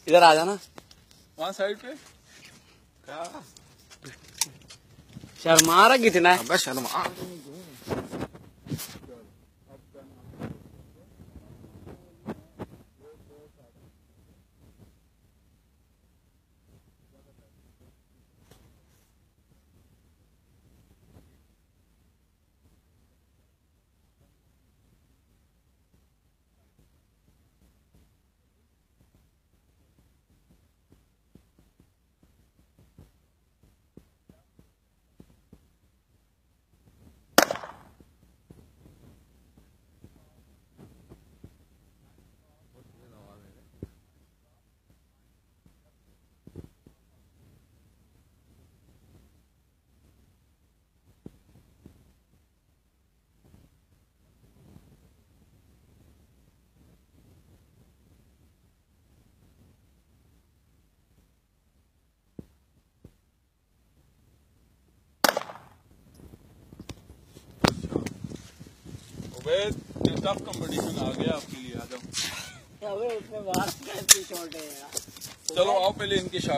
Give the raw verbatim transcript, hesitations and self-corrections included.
इधर आ जाना, वहाँ साइड पे। क्या शर्मा रहा कितना है? अबे शर्मा टफ कंपटीशन आ गया आपके लिए। आ जाओ, उसमें बात है, चलो आओ पहले इनकी